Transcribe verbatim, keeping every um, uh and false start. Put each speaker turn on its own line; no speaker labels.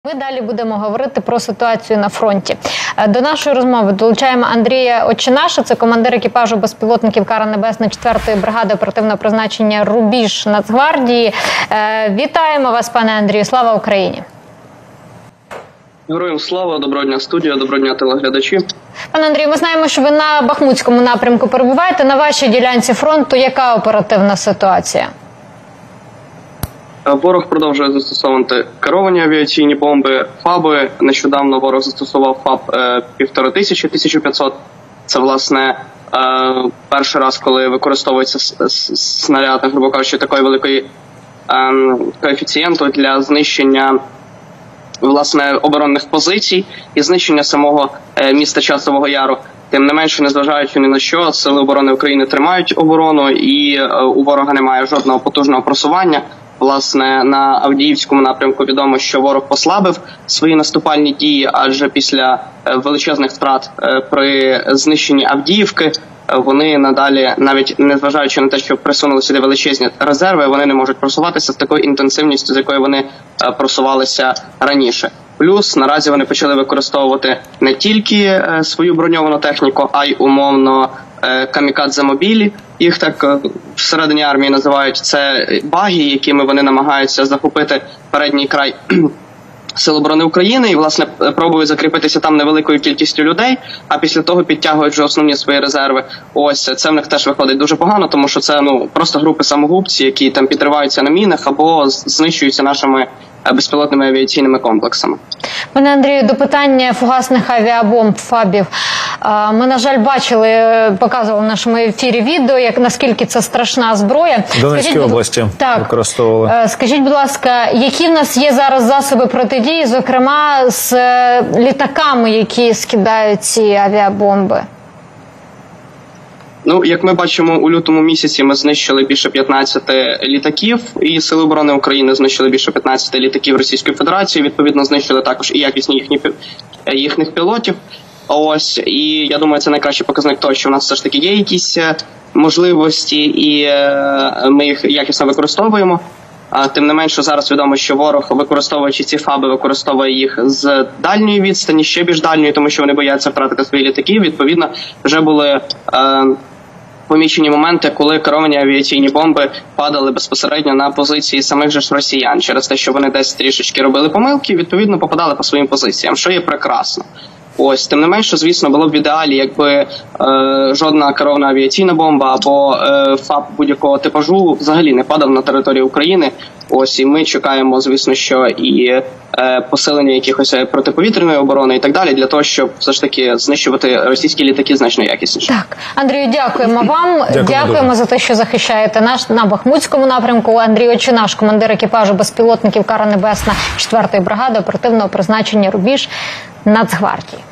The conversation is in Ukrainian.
Ми далі будемо говорити про ситуацію на фронті. До нашої розмови долучаємо Андрія Очинаша, це командир екіпажу безпілотників «Кара Небесна» четвертої бригади оперативного призначення «Рубіж» Нацгвардії. Вітаємо вас, пане Андрію, слава Україні!
Героям слава, доброго дня студія, доброго дня телеглядачі.
Пане Андрію, ми знаємо, що ви на Бахмутському напрямку перебуваєте. На вашій ділянці фронту яка оперативна ситуація?
Ворог продовжує застосовувати керовані авіаційні бомби, ФАБи. Нещодавно ворог застосував ФАБ півтори тисячі, тисячу п'ятсот. Це, власне, перший раз, коли використовується снаряд, грубо кажучи, такої великої коефіцієнту для знищення, власне, оборонних позицій і знищення самого міста Часового Яру. Тим не менше, незважаючи ні на що, Сили оборони України тримають оборону і у ворога немає жодного потужного просування. Власне, на Авдіївському напрямку відомо, що ворог послабив свої наступальні дії, адже після величезних втрат при знищенні Авдіївки вони надалі, навіть незважаючи на те, що присунули сюди величезні резерви, вони не можуть просуватися з такою інтенсивністю, з якою вони просувалися раніше. Плюс наразі вони почали використовувати не тільки свою броньовану техніку, а й умовно камікадзе-мобілі. Їх так всередині армії називають. Це баги, якими вони намагаються захопити передній край Сил оборони України і, власне, пробують закріпитися там невеликою кількістю людей, а після того підтягують вже основні свої резерви. Ось, це в них теж виходить дуже погано, тому що це, ну, просто групи самогубці, які там підриваються на мінах або знищуються нашими безпілотними авіаційними комплексами.
Пане Андрію, до питання фугасних авіабомб, ФАБів. Ми, на жаль, бачили, показували в нашому ефірі відео, як наскільки це страшна зброя.
В Донецькій області використовували.
Скажіть, будь ласка, які в нас є зараз засоби протидії, зокрема з літаками, які скидають ці авіабомби?
Ну, як ми бачимо, у лютому місяці ми знищили більше п'ятнадцяти літаків, і Сили оборони України знищили більше п'ятнадцяти літаків Російської Федерації. Відповідно, знищили також і якісні їхні, їхніх пілотів. Ось, і я думаю, це найкращий показник того, що в нас все ж таки є якісь можливості, і ми їх якісно використовуємо. Тим не менше, зараз відомо, що ворог, використовуючи ці ФАБи, використовує їх з дальньої відстані, ще більш дальньої, тому що вони бояться втратити свої літаки. Відповідно, вже були е, помічені моменти, коли керовані авіаційні бомби падали безпосередньо на позиції самих же ж росіян, через те, що вони десь трішечки робили помилки, відповідно, попадали по своїм позиціям, що є прекрасно. Ось, тим не менше, звісно, було б в ідеалі, якби е, жодна керована авіаційна бомба або е, ФАБ будь-якого типажу взагалі не падав на територію України. Ось, і ми чекаємо, звісно, що і е, посилення якихось протиповітряної оборони і так далі, для того, щоб все ж таки знищувати російські літаки значно якісніше.
Так, Андрію, дякуємо вам. Дякую, дякуємо за те, що захищаєте наш на Бахмутському напрямку. Андрій Очинаш, командир екіпажу безпілотників «Кара Небесна» четвертої бригади оперативного призначення «Рубіж» Нацгвардії.